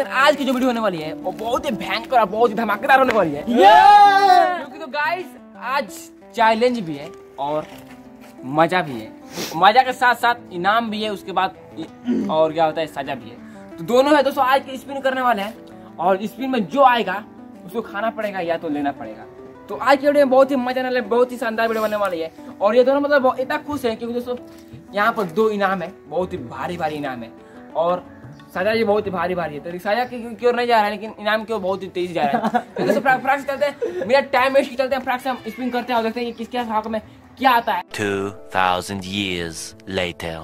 लेकिन आज की जो वीडियो होने वाली है वो बहुत ही भयंकर और बहुत ही धमाकेदार होने वाली है क्योंकि तो गाइस आज चैलेंज भी है और मजा भी है। मजा के साथ साथ इनाम भी है, उसके बाद और क्या होता है सजा भी है। तो दोनों है दोस्तों। आज के स्पिन करने वाले हैं और स्पिन में जो आएगा उसको खाना पड़ेगा या तो लेना पड़ेगा। तो आज की वीडियो में बहुत ही मजा आने वाला है, बहुत ही शानदार वीडियो बनने वाली है। और ये दोनों मतलब इतना खुश है क्योंकि दोस्तों यहाँ पर 2 इनाम है, बहुत ही भारी भारी इनाम है और सजा भी बहुत ही भारी भारी है। तो सजा की ओर नहीं जा रहा है लेकिन इनाम की ओर बहुत ही तेज जा रहा है। तो दोस्तों फटाक से चलते हैं, मेरा टाइम वेस्ट चलते हैं, फटाक से हम स्पिन करते हैं और देखते हैं कि किसके हक में क्या आता है। 2000 years later.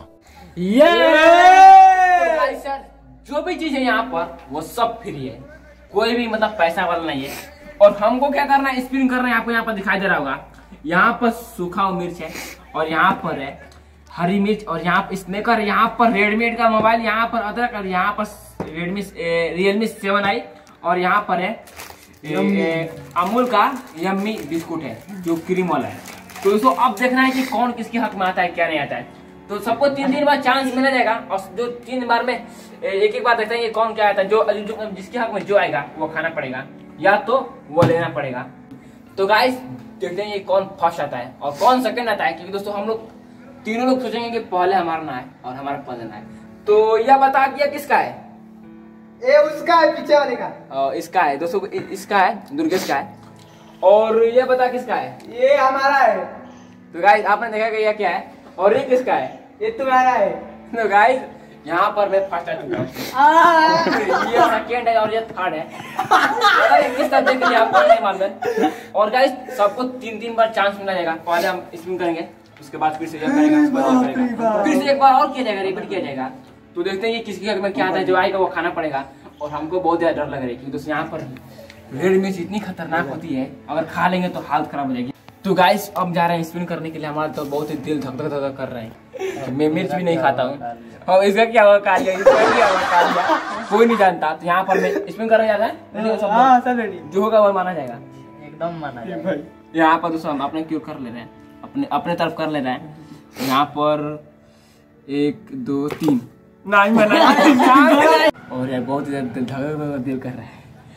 जो भी चीज है यहाँ पर वो सब फ्री है, कोई भी मतलब पैसा वाला नहीं है। और हमको क्या करना है, स्पिन करना है। आपको यहाँ पर दिखाई दे रहा होगा, यहाँ पर सूखा मिर्च है और यहाँ पर है हरी मिर्च और यहाँ पर स्नैकर, यहाँ पर रेडमी का मोबाइल, यहाँ पर अदरक और यहाँ पर रियलमी 7i और यहाँ पर है अमूल का यम्मी बिस्कुट है जो क्रीम वाला है। तो दोस्तों अब देखना है कि कौन किसके हक में आता है क्या नहीं आता है। तो सबको 3 बार चांस मिला जाएगा और जो 3 बार में एक बार देखते हैं कि कौन क्या आता है। जो जिसके हक में जो आएगा वो खाना पड़ेगा या तो वो लेना पड़ेगा। तो गाइस देखते हैं ये कौन फर्स्ट आता है और कौन सेकंड आता है, क्योंकि दोस्तों हम लोग तीनों लोग सोचेंगे कि पहले हमारा ना है और हमारा पहले ना है। तो यह बता दिया किसका है? ये उसका है, पीछे वाले का। इसका है दोस्तों, इसका है, दुर्गेश का है। और ये बता किसका है? ये हमारा है। तो गाइस आपने देखा कि यह क्या है और ये किसका है? ये तुम्हारा है। तो गाइस यहाँ पर मैं फर्स्ट आ चुका हूँ। ये सेकंड है और ये थर्ड है। किस तरह देख लिया आपको नहीं मालूम। और गाइस सबको 3 बार चांस मिला जाएगा। पहले हम स्पिन करेंगे, उसके बाद फिर से यह करेगा, उसके बाद और करेगा, फिर से एक बार और किया जाएगा, रिपीट किया जाएगा। तो देखते हैं ये किसके हक में क्या आता है, जो आएगा वो खाना पड़ेगा। और हमको बहुत ज्यादा डर लग रहा है क्योंकि दोस्तों यहाँ पर रेड मिर्च इतनी खतरनाक होती है, अगर खा लेंगे तो हालत खराब हो जाएगी। तो गाइस अब जा रहे हैं स्पिन करने के लिए। हमारा तो बहुत ही दिल धक धक धक कर रहे हैं। मैं मिर्च भी नहीं खाता हूँ और इसका क्या हुआ कालिया, इसका क्या हुआ कालिया, कोई नहीं जानता। तो यहाँ पर मैं स्पिन करने जा रहा है, सब रेडी, जो होगा वो माना जाएगा, एकदम माना जाएगा। यहाँ पर दोस्तों हम अपने क्यों कर ले रहे हैं, अपने तरफ कर ले रहे हैं। यहाँ पर 1 2 3 नहीं मना और यार बहुत ही दिल कर रहा है।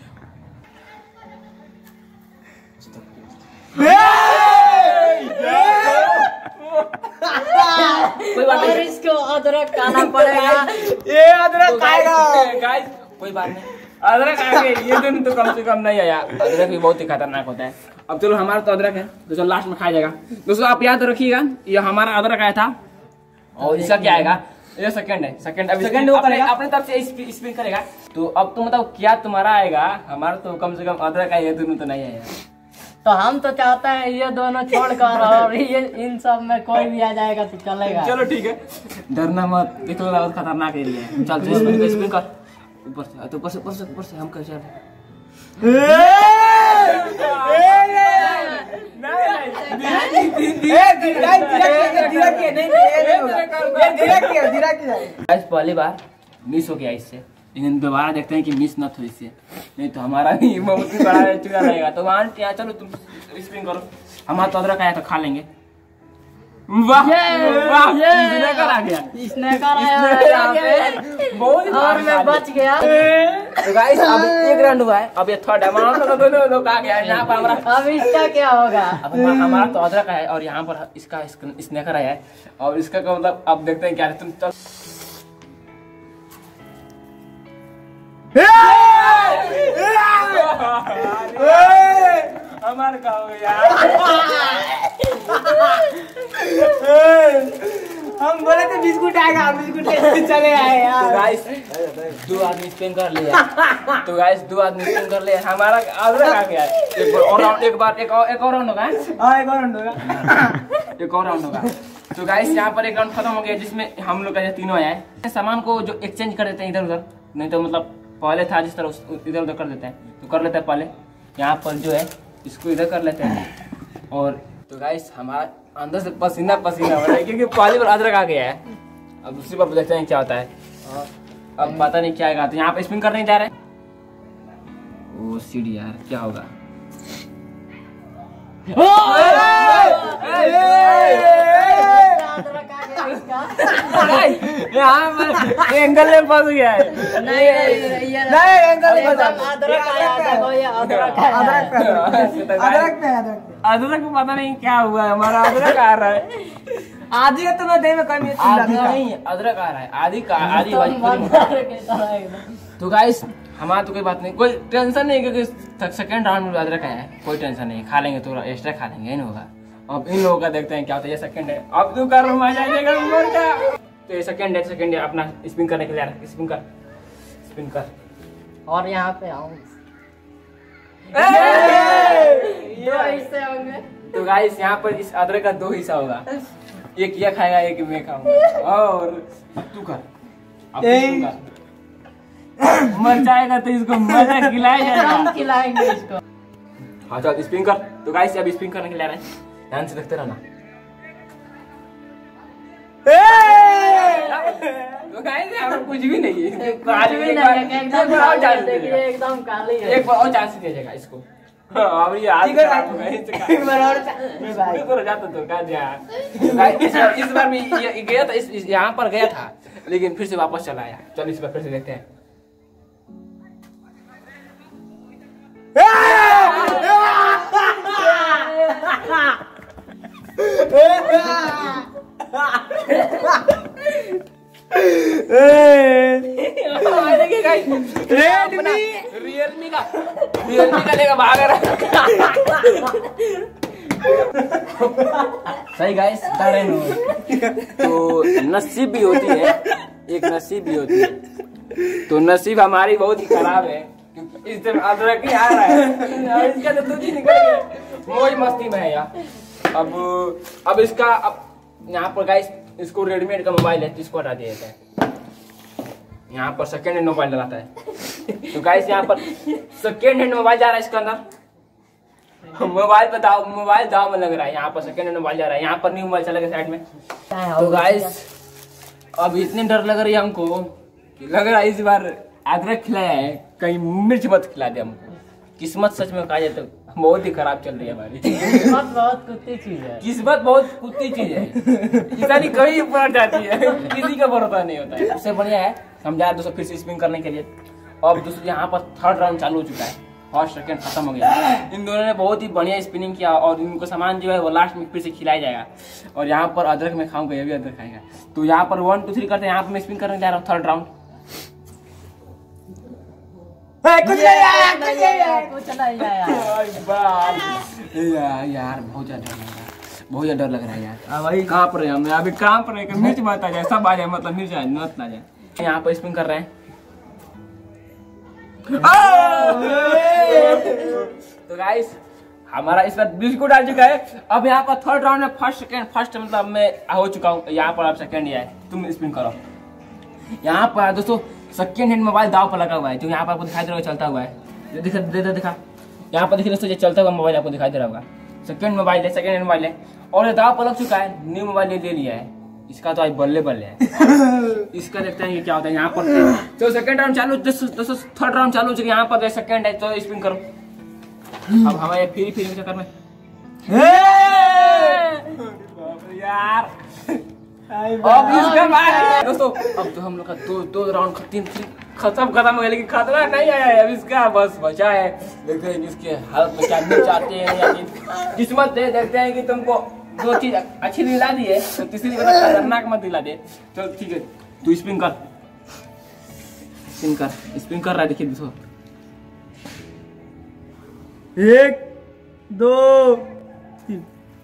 कोई बात नहीं, इसको अदरक खाना पड़ेगा। ये अदरक खाएगा गाइस, कोई बात नहीं, अदरक आगे ये दोनों तो कम से कम नहीं आया। अदरक भी बहुत ही खतरनाक होता है। अब चलो हमारा तो अदरक है तो चलो लास्ट में खाया जाएगा। दोस्तों आप याद रखिएगा ये हमारा अदरक आया था और इसका क्या आएगा, ये सेकंड है। सेकंड वो करेगा, अपने तरफ से स्पिन करेगा। तो अब तो मतलब क्या तुम्हारा आएगा, हमारा तो कम से कम अदरक आएगा, दोनों तो नहीं आएगा। तो हम तो चाहते हैं ये दोनों छोड़कर और ये इन सब में कोई भी आ जाएगा तो चलेगा। चलो ठीक है, डरना मत, ये तो बहुत खतरनाक एरिया है। चल स्पिन कर ऊपर से, तो ऊपर से हम कैसे पहली बार मिस हो गया इससे, लेकिन दोबारा देखते हैं कि मिस न हो इससे, नहीं तो हमारा भी बहुत ही बड़ा चुका रहेगा। तो वहाँ चलो तुम स्पिन करो, हमारा तो अदरक आया तो खा लेंगे। वाह वाह, स्नैकर आ गया, स्नैकर आया यहाँ पे, बहुत और मैं बच गया। तो गाइस अब 1 राउंड हुआ है, अब ये थर्ड है, दोनों लोग आ गया यहाँ पर हमारा। अब इसका क्या होगा? अब हमारा तो अदरक है और यहाँ पर इसका स्नैकर आया है और इसका का मतलब अब देखते हैं क्या है। तुम चल हमारे का हो गया। हम बोले थे बिस्कुट आएगा, बिस्कुट लेके चले आए यार। तो गाइस 2 आदमी स्पिन कर लिया। तो गाइस 2 आदमी स्पिन कर लिया, हमारा अदरक आ गया। एक और राउंड होगा, एक और राउंड होगा। तो गाइस यहाँ पर 1 राउंड खत्म हो गया जिसमें हम लोग का 3 आया है। सामान को जो एक्सचेंज कर देते हैं इधर उधर, नहीं तो मतलब पहले था जिस तरह इधर उधर कर देते हैं, तो कर लेते हैं पहले। यहाँ पर जो है इसको इधर कर लेते हैं। और तो गाइस हमारा अंदर से पसीना हो रहा है क्योंकि पहली बार अदरक आ गया है। अब दूसरी बार देखते हैं क्या होता है, अब पता नहीं क्या आएगा। तो यहाँ पे स्पिन करने जा रहे हैं। ओ सीढ़ी यार, क्या होगा? यहाँ पर एंगल में फंस गया है। नहीं एंगल नहीं फंसा। अदरक आया देखो, ये अदरक है। अदरक पे अदरक को पता नहीं क्या हुआ है, हमारा अदरक आ रहा है। आधी है तुम्हें दे में कमी है। आधी नहीं, अदरक आ रहा है, आधी तो गाइस हमारा तो कोई बात नहीं, कोई टेंशन नहीं, क्योंकि सेकंड राउंड में अदरक आया है, कोई टेंशन नहीं, खा लेंगे तो एक्स्ट्रा खा लेंगे, नहीं होगा। अब इन लोगों का देखते हैं क्या होता है। ये सेकंड है, अब तू कर मजा आएगा उमर का। तो ये सेकंड है अपना स्पिन करने के लिए आ रहा है। स्पिन कर और यहाँ पे आऊँ, दो हिस्से होंगे। तो गाइस यहाँ पर इस अदरक का 2 हिस्सा होगा, एक ये खाएगा, एक मैं खाऊंगा। और तू कर, अब तू कर। मर जाएगा तो इसको मजा खिलाया जाएगा, हम खिलाएंगे इसको। हाँ चल स्पिन कर। तो गाइस अब स्पिन करने के लिए आ रहे हैं, ध्यान से देखते रहना। तो गाइस यहाँ पर कुछ भी नहीं है, एकदम काली है। एक बार और चांस दिया जाएगा इसको। अब ये हाथ खराब हो गया, एक बार और जाता तो क्या जा। इस बार भी ये गया था, यहाँ पर गया था, लेकिन फिर से वापस चला आया। चल इस बार फिर से देखते हैं। रियलमी का लेगा भाग रहा। सही गाइस, बता रहे हैं। तो नसीब भी होती है, एक नसीब भी होती है। तो नसीब हमारी बहुत ही खराब है, इस दिन अदरक ही आ रहा है, इसका तो दूध ही निकल गया। मौज मस्ती में है यार। अब इसका यहाँ पर गाइस, इसको रेडीमेड का मोबाइल है, इसको हटा दिया जाता है। यहाँ पर सेकेंड हैंड मोबाइल डलाता है। तो गाइस यहाँ पर सेकेंड हैंड मोबाइल जा रहा है इसके अंदर। मोबाइल दाव में लग रहा है। यहाँ पर सेकेंड हैंड मोबाइल जा रहा है, यहाँ पर न्यू मोबाइल चला गया साइड में। तो गाइस अब इतनी डर लग रही है हमको कि लग रहा है इस बार अदरक खिलाया है, कहीं मिर्च मत खिला दे हमको। किस्मत सच में कहा जाए तो बहुत ही खराब चल रही है हमारी। किस्मत बहुत कुत्ती चीज है। किस्मत बहुत कुत्ती चीज है, इतनी कभी पलट जाती है, किसी का भरोसा नहीं होता है। सबसे बढ़िया है हम जा रहे दोस्तों फिर से स्पिन करने के लिए। अब दोस्तों यहाँ पर थर्ड राउंड चालू हो चुका है, फर्स्ट सेकंड खत्म हो गया। इन दोनों ने बहुत ही बढ़िया स्पिनिंग किया और इनको सामान जो है वो लास्ट में फिर से खिलाया जाएगा। और यहाँ पर अदरक में खाऊंगा, ये भी अदरक खाएगा। तो यहाँ पर 1 2 3 करते हैं। यहाँ पर मैं स्पिन करने जा रहा हूँ थर्ड राउंड। कुछ नहीं आया। यार बहुत ज्यादा डर लग रहा है यार। भाई कहाँ पर है हम अभी, कहाँ पर है? मिर्च मत आ जाए, सब आ जाए, मतलब मिर्च मत ना जाए। यहाँ पर स्पिन कर रहे हैं। तो गाइस हमारा इस बार बिस्कुट आ चुका है। अब यहाँ पर थर्ड राउंड में फर्स्ट मतलब मैं हो चुका हूँ। यहाँ पर आप सेकंड है, तुम स्पिन करो। यहाँ पर दोस्तों सेकंड हैंड मोबाइल दाव पर लगा हुआ है, जो यहाँ पर आपको दिखाई दे रहा है चलता हुआ है। देखा यहाँ पर देखिए दोस्तों, ये चलता हुआ मोबाइल आपको दिखाई दे रहा होगा। सेकंड मोबाइल है, सेकंड हैंड मोबाइल है और ये दाव पर लग चुका है। न्यू मोबाइल ले लिया है, इसका तो आज बल्ले है। इसका देखते हैं ये क्या होता है। यहाँ पर तो सेकंड राउंड चालू, दोस्तों थर्ड राउंड चालू हो चुका है। यहाँ पर सेकंड है, तो स्पिन करो। अब हमारे फ्री के चक्कर में यार अब इसका बाद दोस्तों, अब तो हम लोग का दो राउंड खत्म हो गया, लेकिन खतरा नहीं आया है। अब इसका बस बचा है, देखते हैं इसके हालत में क्या मिल चाहते हैं या किस्मत दे। देखते हैं कि तुमको 2 चीज अच्छी दिला दी है, तो तीसरी खतरनाक मत दिला दे। चल ठीक है, तू स्पिन कर रहा है। देखिए दोस्तों 1 2 3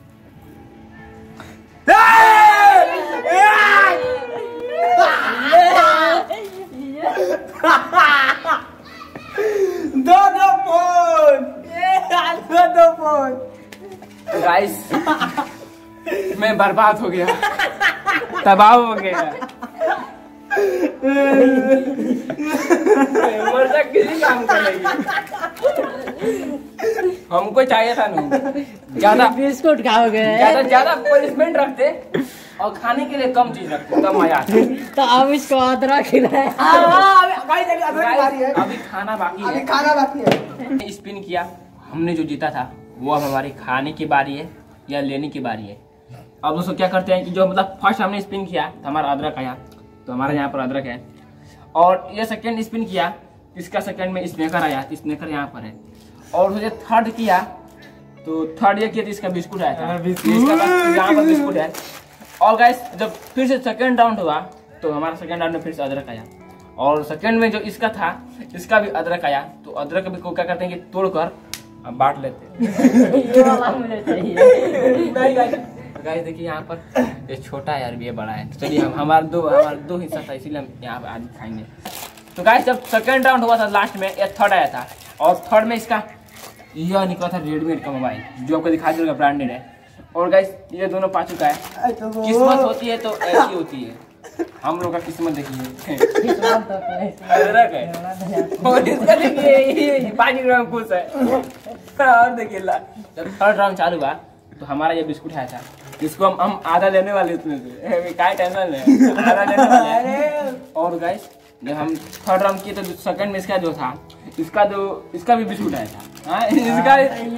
दो फोन। गाइस मैं बर्बाद हो गया, तबाह हो गया। मर्दा किसी काम का नहीं, हमको चाहिए था नहीं ज्यादा बिस्कुट खाओगे, ज्यादा पनिशमेंट रखते और खाने के लिए कम चीज रखते तब मजा आता। तो अब इसको अदरक खिलाए। अभी खाना बाकी है। स्पिन किया हमने, जो जीता था वो अब हमारी खाने की बारी है या लेने की बारी है। अब दोस्तों क्या करते हैं कि जो मतलब फर्स्ट हमने स्पिन किया तो हमारा अदरक आया, तो हमारे यहाँ पर अदरक है। और ये सेकंड स्पिन किया, इसका सेकंड में स्नेकर आया, स्नेकर यहाँ पर है। और मुझे थर्ड किया तो थर्ड ये किया तो इसका बिस्कुट आया था, इसका पास यहाँ पर बिस्कुट है। और गाइस जब फिर से सेकंड राउंड हुआ तो हमारा सेकंड राउंड में फिर से अदरक आया। और सेकंड में जो इसका था इसका भी अदरक आया। तो अदरक भी को क्या करते हैं कि तोड़कर अब बांट लेते हैं। ये वाला मुझे चाहिए। गाइस देखिए यहाँ पर ये छोटा है यार, ये बड़ा है। चलिए हम हमारा दो हिस्सा था, इसीलिए हम यहाँ पे आज खाएंगे। तो गाइस जब सेकंड राउंड हुआ था लास्ट में ये थर्ड आया था। और थर्ड में इसका यह निकला था रेडमी का मोबाइल, जो आपको दिखा देगा ब्रांडेड है। और गाइस ये दोनों पा चुका है। किस्मत होती है तो ऐसी होती है, हम लोग का किस्मत देखिए अदरक है। और इसका देखिए 5 ग्राम खुश है। और देखिए जब थर्ड राउंड चालू हुआ तो हमारा ये बिस्कुट आया था, जिसको हम आधा लेने वाले इसमें से, क्या टेंशन है, आधा लेने वाले हैं। और गाइस जब हम थर्ड राउंड किए तो सेकंड में इसका जो था इसका भी बिस्कुट आया था। हाँ इसका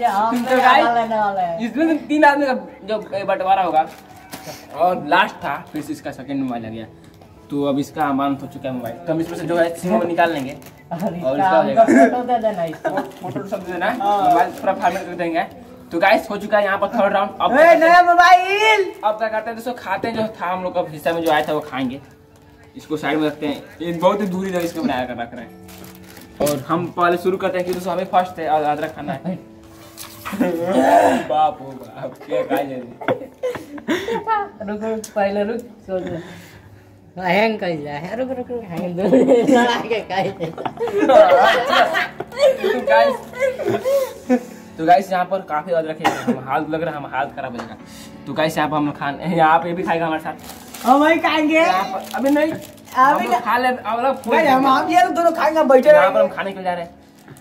इसमें 3 आदमी का जो बंटवारा होगा। और लास्ट था फिर से इसका सेकंड मोबाइल आ गया। तो अब इसका अमान हो चुका है मोबाइल, तो हम इसमें से जो है सिम में निकाल लेंगे और इसका फोटो दे देना इसको, फोटो सब दे देना, मोबाइल पूरा फॉर्मेट कर देंगे। तो गाइस हो चुका है यहाँ पर थर्ड राउंड। अब नया मोबाइल। अब क्या करते हैं दोस्तों, खाते हैं जो था हम लोग का हिस्सा में जो आया था वो खाएंगे। इसको साइड में रखते हैं, ये बहुत ही दूरी है इसको बनाया कर रख रहे हैं। और हम पहले शुरू करते हैं कि दोस्तों हमें फर्स्ट है और अदरक खाना है। बाप हो बाप क्या खाए। रुक पहले रुक सोच हैंग कर जाए। रुक हैंग लड़ा के खाए। तो गाइस यहाँ पर काफी अदरक है, हम हाथ लग रहा है, हम हाथ खराब हो जाएगा। तो गाइस यहाँ पर हम खाने, यहाँ पे भी खाएगा हमारे साथ, हम वही खाएंगे। अभी नहीं अभी हम खा ले। हम ये दोनों खाएंगे, बैठे यहाँ पर हम खाने के लिए जा रहे हैं।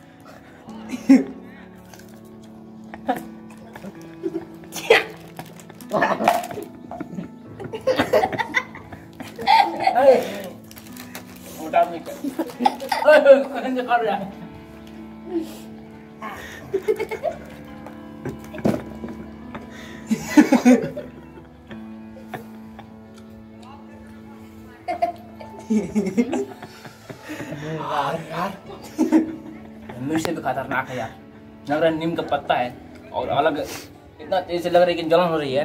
मोटा आदमी कर रहा है। यार मिर्च से भी खतरनाक है यार, लग रहा है नीम का पत्ता है और अलग इतना तेज से लग रहा है कि जलन हो रही है।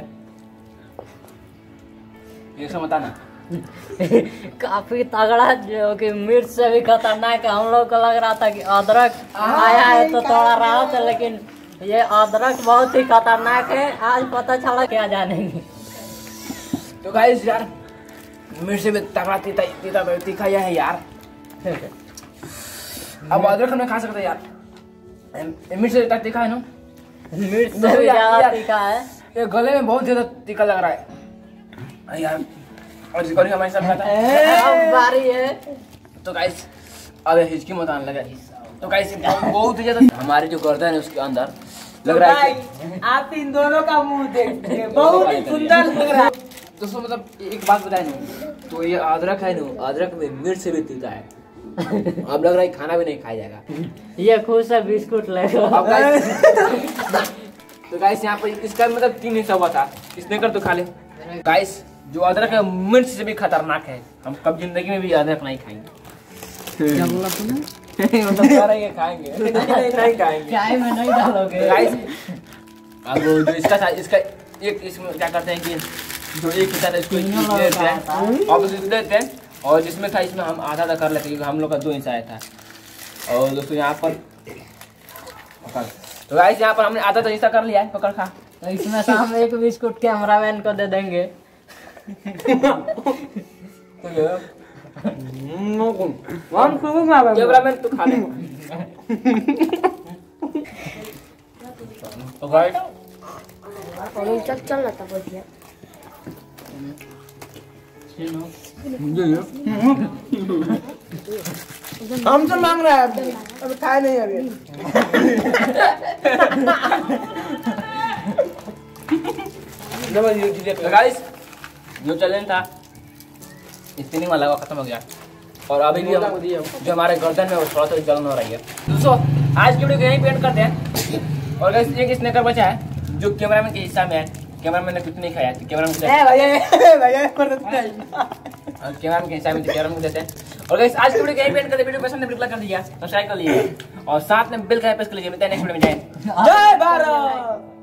ये सब बताना काफी तगड़ा, जो कि मिर्च से भी खतरनाक है। हम लोग को लग रहा था कि अदरक आया है तो थोड़ा राहत है, लेकिन ये अदरक बहुत ही खतरनाक है। आज पता चला क्या जानेंगे। तो गाइस यार मिर्च से भी तगड़ा तीखा है यार। अब अदरक हम खा सकते हैं यार, मिर्च से तीखा है ना, मिर्च से भी ज्यादा तीखा है। ये गले में बहुत ज्यादा तीखा लग रहा है यार। और जिसको हमारे साथ खाता है। अब बारी है। तो गाइस अब हिचकी मत आने लगा। तो गाइस बहुत ज्यादा हमारी जो गर्दन है उसके अंदर लग रहा है। आप इन दोनों का मुंह देखिए, बहुत ही सुंदर लग रहा है। दोस्तों मतलब एक बात बताए ना, तो ये अदरक है ना, अदरक में मिर्च से भी तीखा है। अब लग रहा है खाना भी नहीं खाया जाएगा। ये खुश है बिस्कुट लेगा। अब गाइस तो गाइस यहाँ पर इसका मतलब 3 हिस्सा हुआ था, इसने कर तो खा ले। गाइस जो अदरक है मिर्च से भी खतरनाक है, हम कब जिंदगी में भी अदरक नहीं खाएंगे। क्या बोला तूने? मतलब कह रहे हैं खाएंगे नहीं खाएंगे, चाय में नहीं डालोगे। गाइस अब जो इसका था, इसका एक इसमें क्या करते हैं कि जो एक हिस्सा था इसको दे देते हैं और दूसरे देते हैं, और जिसमें था इसमें हम आधा कर लेते हैं क्योंकि हम लोग का 2 हिस्सा आया था। और दोस्तों यहाँ पर तो गाइस यहाँ पर हमने आधा तो हिस्सा कर लिया है, पकड़ खा। तो इसमें से हम एक बिस्कुट कैमरामैन को दे देंगे। कैमरामैन तो खा ले। तो गाइस चल रहा था बढ़िया। हम तो मांग रहे हैं, अभी खाए नहीं अभी। तो गाइस जो चैलेंज था स्पिनिंग वाला वो खत्म हो गया, और अभी भी जो हमारे गर्दन में वो थोड़ा थोड़ा जलन हो रही है। दोस्तों आज की वीडियो को यहीं पे एंड करते हैं। और गाइस एक स्नैकर बचा है जो कैमरामैन के हिस्सा में है, कैमरा मैंने कुछ नहीं खाया, कैमरा में भैया पर कैमरा में कैसा कैमरा में देते हैं। और गाइस आज की वीडियो को एंड करते, वीडियो पसंद है वीडियो को लाइक कर दीजिए, सब्सक्राइब कर लीजिए और साथ में बेल का प्रेस कर लीजिए। मिलते हैं नेक्स्ट वीडियो में। जय जय भारत।